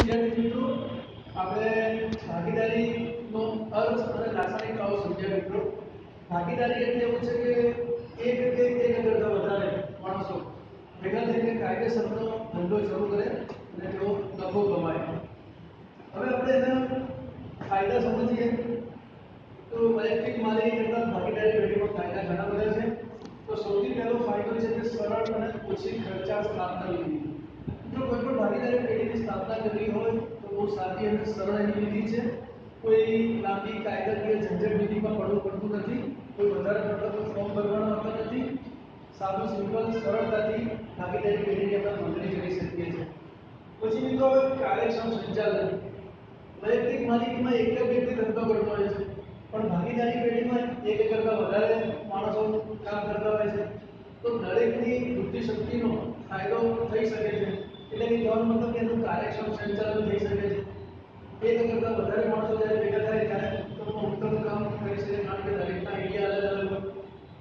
વિદ્યાર્થી મિત્રો આપણે ભાગીદારીનો અર્થ અને લાક્ષણિકતાઓ સમજ્યા મિત્રો। ભાગીદારી એટલે એવું છે કે એક કરતા વધારે માણસો ભેગા થઈને કાયદેસરનો ધંધો શરૂ કરે અને તેઓ નફો કમાય। હવે આપણે એના ફાયદા સમજીએ તો વૈયક્તિક માલિકી કરતા ભાગીદારી પેઢીમાં ફાયદા ઘણા બધા છે। તો સૌથી પહેલો ફાયદો છે કે સરળ અને ઓછી ખર્ચાળ સ્થાપના વિધિ। જો કોઈ પણ ભાગીદારી પેઢીની સ્થાપના કરવી હોય તો બહુ સાદી અને સરળ એની વિધિ છે। કોઈ લાંબી કાયદાકીય ઝંઝટ વિધિમાં પડવું પડતું નથી, કોઈ વધારે પડતો ફોર્મ ભરવાનો હોતો નથી। સાદું સિમ્પલ સરળતાથી ભાગીદારી પેઢીની આપણે નોંધણી કરી શકીએ છીએ। પછી મિત્રો કાર્યક્ષમ સંચાલન। વૈયક્તિક માલિકીમાં એક વ્યક્તિ ધંધો કરતો હોય છે, પણ ભાગીદારી પેઢીમાં એક કરતા વધારે માણસો કામ કરતા હોય છે, તો દરેકની બુદ્ધિ શક્તિનો ફાયદો થઈ શકે છે। એટલે કે કહેવાનો મતલબ કે એનું કાર્યક્ષમ સંચાલન થઈ શકે છે। એક કરતા વધારે માણસો જ્યારે ભેગા થાય ત્યારે ઉત્તમ કામ કરી શકે, કારણ કે દરેકના આઈડિયા અલગ અલગ હોય।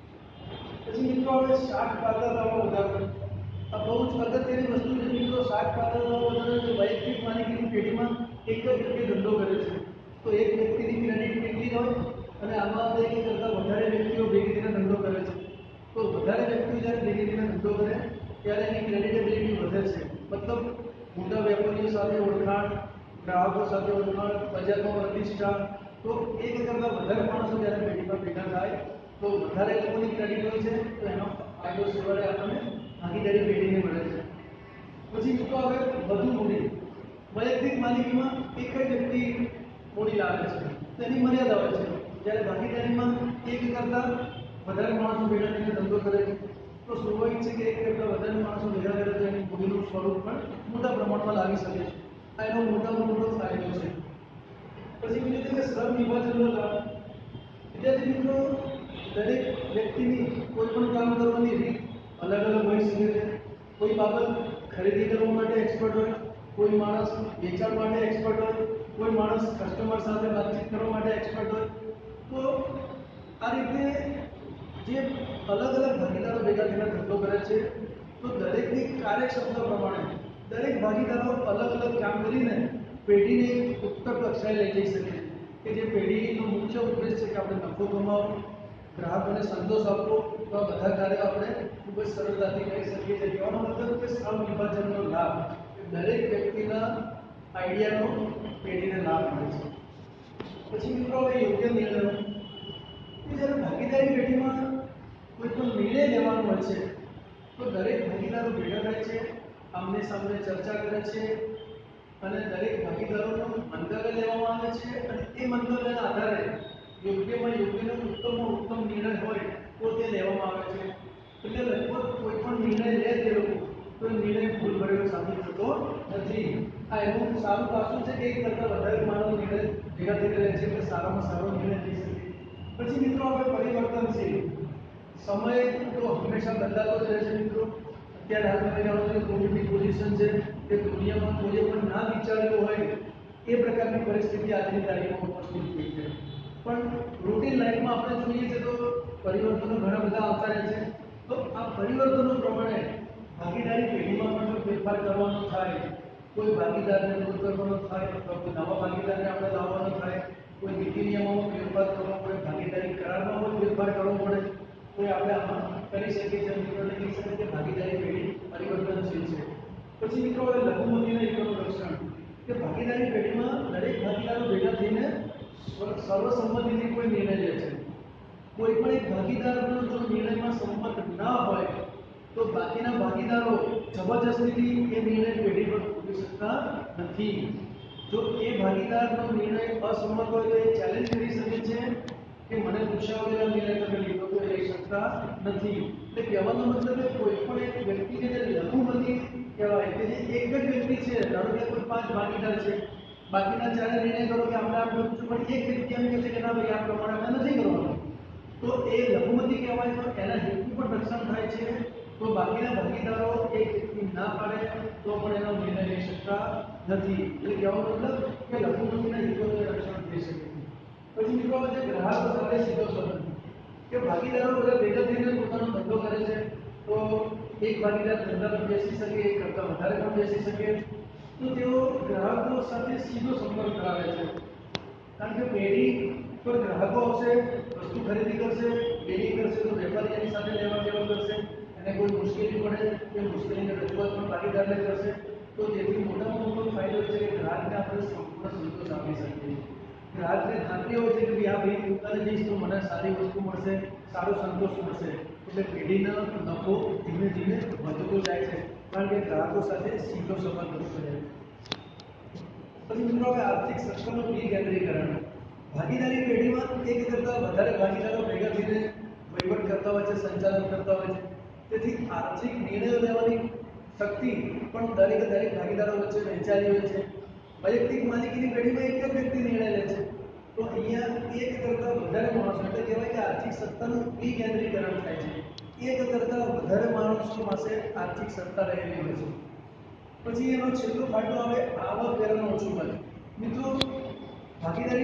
પછી મિત્રો આપણે શાખ પાત્રતાઓ વધારવી। આ બહુ જ અગત્યની વસ્તુ છે મિત્રો। શાખ પાત્રતાઓ વધારવી વૈયક્તિક માલિકીની પેઢીમાં એક જ વ્યક્તિ ધંધો કરે છે, તો એક વ્યક્તિની ક્રેડિટ કેટલી હોય અને આમાં એક કરતા વધારે વ્યક્તિઓ ભેગી થઈને ધંધો કરે છે, તો વધારે વ્યક્તિઓ જ્યારે ભેગી થઈને ધંધો કરે ત્યારે એની ક્રેડિટેબિલિટી વધે છે। મતલબ મોટા વેપારીઓ સાથે ઓળખાણ, ગ્રાહકો સાથે ઓળખાણ, બજારમાં પ્રતિષ્ઠા। તો એક કરતા વધારે માણસો જ્યારે પેઢીમાં ભેગા થાય તો વધારે લોકોની ક્રેડિટ હોય છે, તો એનો ફાયદો સવારે આપણને ભાગીદારી પેઢીને મળે છે। પછી મિત્રો હવે વધુ મૂડી। વૈયક્તિક માલિકીમાં એક જ વ્યક્તિ મૂડી લાવે છે, તેની મર્યાદા હોય છે। જ્યારે ભાગીદારીમાં એક કરતા વધારે માણસો ભેગા થઈને ધંધો કરે છે, તો સ્વાભાવિક છે કે એક કરતા વધારે માણસો ભેગા કરે તો એની મૂડીનું સ્વરૂપ પણ મોટા પ્રમાણમાં લાવી શકે છે। આ એનો મોટામાં મોટો ફાયદો છે। પછી બીજું છે કે શ્રમ વિભાજનનો લાભ। વિદ્યાર્થી મિત્રો, દરેક વ્યક્તિની કોઈ પણ કામ કરવાની રીત અલગ અલગ હોઈ શકે છે। કોઈ બાબત ખરીદી કરવા માટે એક્સપર્ટ હોય, કોઈ માણસ વેચાણ માટે એક્સપર્ટ હોય, કોઈ માણસ કસ્ટમર સાથે વાતચીત કરવા માટે એક્સપર્ટ હોય। તો આ રીતે જે અલગ અલગ ભાગીદારો ભેગા થઈને ધંધો કરે છે, તો દરેકની કાર્યક્ષમતા પ્રમાણે દરેક ભાગીદારો અલગ અલગ કામ કરીને પેઢીને ઉત્તર કક્ષાએ લઈ જઈ શકે છે। કે જે પેઢીનો મુખ્ય ઉદ્દેશ છે કે આપણે નફો કમાવો, ગ્રાહકોને સંતોષ આપવો, તો આ બધા કાર્યો આપણે ખૂબ જ સરળતાથી કરી શકીએ છીએ। કહેવાનો મતલબ કે શ્રમ વિભાજનનો લાભ, દરેક વ્યક્તિના આઈડિયાનો પેઢીને લાભ મળે છે। પછી મિત્રો હવે યોગ્ય નિર્ણયો। જ્યારે ભાગીદારી પેઢીમાં કોઈ પણ નિર્ણય લેવાનો હોય છે, તો દરેક ભાગીદારો ભેગા થાય છે, આમને સામને ચર્ચા કરે છે અને દરેક ભાગીદારોનું મંતવ્ય લેવામાં આવે છે અને એ મંતવ્યના આધારે યોગ્યમાં યોગ્યનો ઉત્તમમાં ઉત્તમ નિર્ણય હોય તો તે લેવામાં આવે છે। એટલે લગભગ કોઈ પણ નિર્ણય લે તે લોકો તો એ નિર્ણય ભૂલ ભરેલો સાબિત થતો નથી। આ એનું સારું પાસું છે કે એક કરતાં વધારે માણસો નિર્ણય ભેગા થઈને લે છે એટલે સારામાં સારો નિર્ણય લઈ શકે। પછી મિત્રો આપણે પરિવર્તનશીલ। સમય તો હંમેશા બદલાતો જ રહે છે મિત્રો। અત્યારે હાલમાં જાણો છો કોવિડની પોઝિશન છે કે દુનિયામાં કોઈએ પણ ના વિચારેલું હોય એ પ્રકારની પરિસ્થિતિ આજની તારીખમાં ઉપસ્થિત થઈ છે। પણ રૂટીન લાઈફમાં આપણે જોઈએ છે તો પરિવર્તનો ઘણા બધા આવતા રહે છે। તો આ પરિવર્તનો પ્રમાણે ભાગીદારી પેઢીમાં પણ જો ફેરફાર કરવાનો થાય, કોઈ ભાગીદારને દૂર કરવાનો થાય, તો કોઈ નવા ભાગીદારને આપણે લાવવાનો થાય, કોઈ નીતિ નિયમોમાં ફેરફાર કરવો પડે, ભાગીદારી કરારમાં પણ ફેરફાર કરવો પડે, તો આપણે આમાં કરી શકીએ છીએ। મિત્રોને કહી શકીએ કે ભાગીદારી પેઢી પરિવર્તનશીલ છે। પછી મિત્રો હવે લઘુમતીના હિતોનું રક્ષણ। કે ભાગીદારી પેઢીમાં દરેક ભાગીદારો ભેગા થઈને સર્વસંમતિથી કોઈ નિર્ણય લે છે। કોઈ પણ એક ભાગીદારનો જો નિર્ણયમાં સંમત ના હોય તો બાકીના ભાગીદારો જબરજસ્તીથી એ નિર્ણય પેઢી પર મૂકી શકતા નથી। જો એ ભાગીદારનો નિર્ણય અસંમત હોય તો એ ચેલેન્જ કરી શકે છે કે મને પૂછ્યા વગર નિર્ણય તમે લીધો તો એ લઈ શકતા નથી। એટલે કહેવાનો મતલબ કે કોઈ પણ એક વ્યક્તિને જે લઘુમતી કહેવાય કે જે એક જ વ્યક્તિ છે, ધારો કે કોઈ 5 ભાગીદાર છે, બાકીના ચારે નિર્ણય કરો કે આપણે આમ કરવું છે, પણ એક વ્યક્તિ એમ કહે છે કે ના ભાઈ આ પ્રમાણે અમે નથી કરવાનું, તો એ લઘુમતી કહેવાય। તો એના હિતનું પણ રક્ષણ થાય છે। તો બાકીના ભાગીદારો એક વ્યક્તિ ના પાડે તો પણ એનો નિર્ણય લઈ શકતા નથી। એટલે કહેવાનો મતલબ કે લઘુમતીના હિતોનું રક્ષણ થઈ શકે છે। પછી મિત્રો જે ગ્રાહકો સાથે સીધો સંબંધ। કે ભાગીદારો બધા ભેગા થઈને પોતાનો ધંધો કરે છે, તો એક ભાગીદાર ધંધા પર બેસી શકે, એક કરતાં વધારે પણ બેસી શકે, તો તેઓ ગ્રાહકો સાથે સીધો સંપર્ક કરાવે છે, કારણ કે પેઢી પર ગ્રાહકો આવશે, વસ્તુ ખરીદી કરશે, પેઢી કરશે તો વેપારી એની સાથે લેવા દેવા કરશે, અને કોઈ મુશ્કેલી પડે કે મુશ્કેલીની રજૂઆત પણ ભાગીદારને કરશે. તો તેથી મોટામાં મોટો ફાયદો છે કે ગ્રાહકને આપણે સંપૂર્ણ સંતોષ આપી શકીએ. ગ્રાહકને ખાતરી હોય છે કે ભાઈ આ ભાઈ દુકાને જઈશ તો મને સારી વસ્તુ મળશે, સારો સંતોષ મળશે. એટલે પેઢીનો નફો ધીમે ધીમે વધતો જાય છે, કારણ કે ગ્રાહકો સાથે સીધો સંપર્ક કરે. પછી મિત્રો હવે આર્થિક સક્ષમનું વિકેન્દ્રીકરણ. ભાગીદારી પેઢીમાં એક કરતાં વધારે ભાગીદારો ભેગા થઈને વહીવટ કરતા હોય છે, સંચાલન કરતા હોય છે. તેથી આર્થિક નિર્ણયો લેવાની શક્તિ પણ દરેક ભાગીદારો વચ્ચે વહેંચાયેલી હોય છે. વૈયક્તિક માલિકીની પેઢીમાં એક જ વ્યક્તિ નિર્ણય લે છે, તો અહીંયા એક કરતાં વધારે માણસો, એટલે કહેવાય કે આર્થિક સત્તાનું વિકેન્દ્રીકરણ થાય છે. એક કરતાં વધારે માણસો પાસે આર્થિક સત્તા રહેલી હોય છે. પછી એનો છેલ્લો ફાયદો આવે આવક વેરાનો ઓછો બને. મિત્રો, ભાગીદારી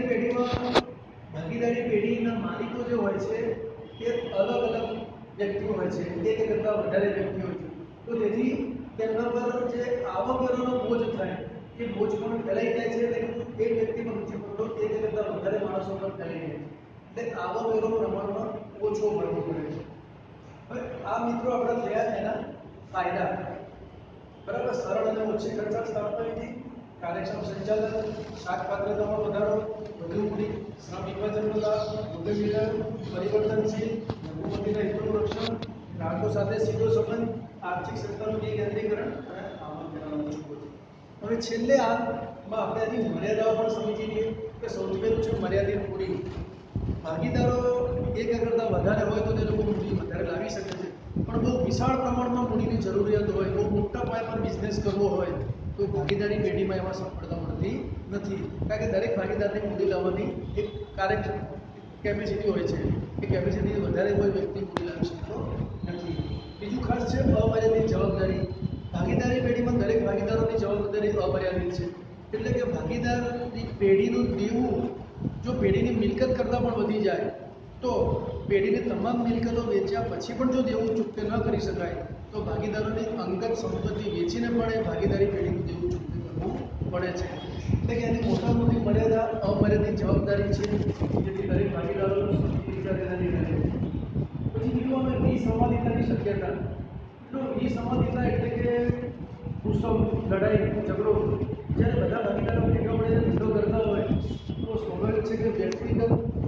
પેઢીના માલિકો જે હોય છે તે અલગ અલગ વ્યક્તિઓ હોય છે, એક કરતાં વધારે વ્યક્તિઓ હોય છે. તો તેથી તેમના પર જે આવક વેરાનો બોજ થાય એ બોજ પણ ફેલાઈ જાય છે, અને એક વ્યક્તિ પર નથી પડતો, એક કરતાં વધારે માણસો પર ફેલાઈ જાય છે. એટલે આવક વેરો પ્રમાણમાં ઓછો ભરવો પડે છે. હવે આ મિત્રો આપણા થયા એના ફાયદા. બરાબર, સરળ અને ઓછી ખર્ચાળ સ્થાપના, કાર્યક્ષમ સંચાલન, શાક પાત્રતામાં વધારો, વધુ મૂડી, શ્રમ વિભાજનનો લાભ, ગોપનીયતા, પરિવર્તનશીલ, લઘુમતીના હિતોનું રક્ષણ, ગ્રાહકો સાથે સીધો સંબંધ, આર્થિક સત્તાનું વિકેન્દ્રીકરણ અને આવક વેરાનો ઓછો બોજ. હવે છેલ્લે આમાં આપણે આની મર્યાદાઓ પણ સમજી લઈએ કે સૌથી પહેલું છે મર્યાદિત મૂડી. ભાગીદારો એક કરતાં વધારે હોય તો તે લોકો મૂડી વધારે લાવી શકે છે, પણ બહુ વિશાળ પ્રમાણમાં મૂડીની જરૂરિયાત હોય, બહુ મોટા પાયા પર બિઝનેસ કરવો હોય તો ભાગીદારી પેઢીમાં એમાં સફળતા મળતી નથી, કારણ કે દરેક ભાગીદારની મૂડી લાવવાની એક કેપેસિટી હોય છે. એ કેપેસિટી વધારે કોઈ વ્યક્તિ મૂડી લાવી શકતો નથી. બીજું ખાસ છે અમર્યાદિત જવાબદારી. ભાગીદારી પેઢીમાં દરેક ભાગીદારોની જવાબદારી અમર્યાદિત છે, એટલે કે ભાગીદારની પેઢીનું દેવું જો પેઢીની મિલકત કરતાં પણ વધી જાય તો પેઢીની તમામ મિલકતો વેચ્યા પછી પણ જો દેવું ચૂકતે ન કરી શકાય તો ભાગીદારોની અંગત સંપત્તિ વેચીને પણ એ ભાગીદારી પેઢીનું દેવું ચૂકતે કરવું પડે છે. એટલે કે એની મોટામાં મોટી મર્યાદા અમર્યાદિત જવાબદારી છે, જેથી દરેક ભાગીદારોનું વિચારેલાની રહે. પછી બીજું અમે વિસંવાદિતાની શક્યતા. તો વિસંવાદિતા એટલે કે ગુસ્સો, લડાઈ, ઝઘડો. જ્યારે બધા ભાગીદારો ભેગા મળીને ધંધો કરતા હોય તો સ્વાભાવિક છે કે વ્યક્તિગત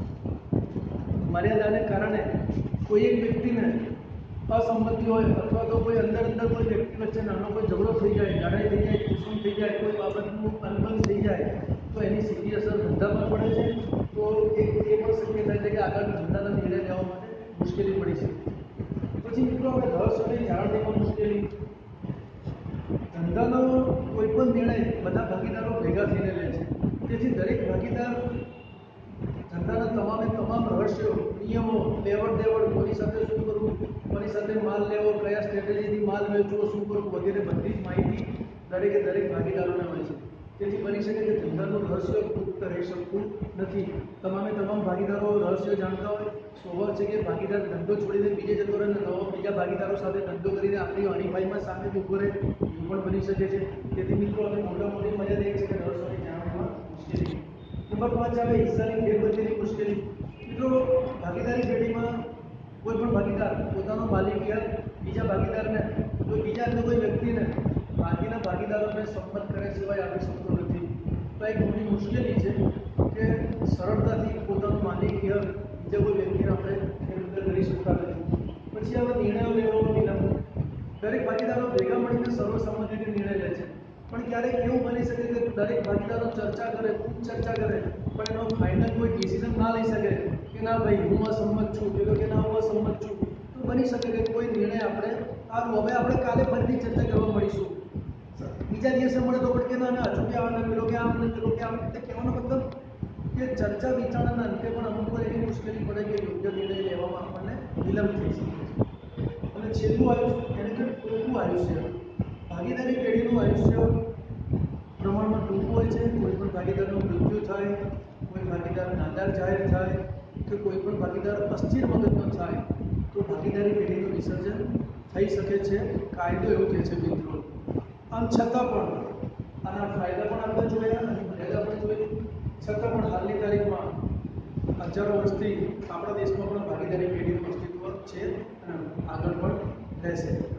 મર્યાદાને કારણે કોઈ એક વ્યક્તિને અસંમતિ હોય અથવા તો કોઈ અંદર કોઈ વ્યક્તિ વચ્ચે નાનો કોઈ ઝઘડો થઈ જાય, લડાઈ થઈ જાય, કુસુમ થઈ જાય, કોઈ બાબતનું અનબન થઈ જાય તો એની સીધી અસર ધંધા પર પડે છે. તો એ પણ શક્યતા છે કે આગળ ધંધાના નિર્ણય લેવા માટે મુશ્કેલી પડી છે. પછી મિત્રો આપણે રહસ્યોની જાળવણીમાં મુશ્કેલી. ધંધાનો કોઈ પણ નિર્ણય બધા ભાગીદારો ભેગા થઈને લે છે, તેથી દરેક ભાગીદાર ધંધાના તમામ રહસ્યો, નિયમો, લેવડ દેવડ, કોની સાથે શું કરવું, કોની સાથે માલ લેવો, કયા સ્ટ્રેટેજીથી માલ વેચવો, શું કરવું વગેરે બધી જ માહિતી દરેક ભાગીદારોને હોય છે. તેથી બની શકે કે ધંધાનું રહસ્ય ગુપ્ત રહી શકતું નથી. તમામ ભાગીદારો રહસ્ય જાણતા હોય. સ્વભાવ છે કે ભાગીદાર ધંધો છોડીને બીજે જતો રહે ને બીજા ભાગીદારો સાથે ધંધો કરીને આપણી હરીફાઈમાં સામે ઉભો રહે એવું પણ બની શકે છે. તેથી મિત્રો આપણે મોટી મર્યાદા એ છે કે રહસ્યોની જાણવામાં મુશ્કેલી. નંબર 5 આવે હિસ્સાની ફેરબદલીની મુશ્કેલી. મિત્રો, ભાગીદારી પેઢીમાં કોઈ પણ ભાગીદાર પોતાનો માલિકિયત બીજા ભાગીદારને કોઈ વ્યક્તિને બાકીના ભાગીદારોને સંમત કરે સિવાય આપી શકતો નથી. તો એક મોટી મુશ્કેલી છે કે સરળતાથી પોતાનું માલિકિયત બીજા કોઈ વ્યક્તિને આપણે ફેરબદલ કરી શકતા નથી. પછી હવે નિર્ણયો લેવાનો વિલંબ. દરેક ભાગીદારો ભેગા મળીને સર્વસંમતિથી નિર્ણય લે છે, પણ ક્યારેક એવું બની શકે કે દરેક ભાગીદારો ચર્ચા કરે, ખૂબ ચર્ચા કરે, પણ એનો ફાઇનલ કોઈ ડિસિઝન ના લઈ શકે કે ના ભાઈ હું અસંમત છું, પેલો કે ના હું અસંમત છું. તો બની શકે કે કોઈ નિર્ણય આપણે હવે આપણે કાલે ફરીથી ચર્ચા કરવા મળીશું, બીજા દિવસે મળે તો પણ કે ના હજુ કે આમ પેલો કે આમ ને પેલો કે આમ. એટલે કહેવાનો મતલબ કે ચર્ચા વિચારણાના અંતે પણ અમુક વાર એવી મુશ્કેલી પડે કે યોગ્ય નિર્ણય લેવામાં આપણને વિલંબ થઈ શકે છે. અને છેલ્લું આયુષ્ય એટલે કે ટૂંકું આયુષ્ય. ભાગીદારી પેઢીનું આયુષ્ય પ્રમાણમાં ટૂંકું હોય છે. કોઈ પણ ભાગીદારનું મૃત્યુ થાય, કોઈ ભાગીદાર નાદાર જાહેર થાય કે કોઈ પણ ભાગીદાર અસ્થિર મગજનો થાય તો ભાગીદારી પેઢીનું વિસર્જન થઈ શકે છે. કાયદો એવું કહે છે મિત્રો. આમ છતાં પણ આના ફાયદા પણ આપણે જોયા અને મર્યાદા પણ જોઈ. છતાં પણ હાલની તારીખમાં હજારો વર્ષથી આપણા દેશમાં પણ ભાગીદારી પેઢીનું અસ્તિત્વ છે અને આગળ પણ રહેશે.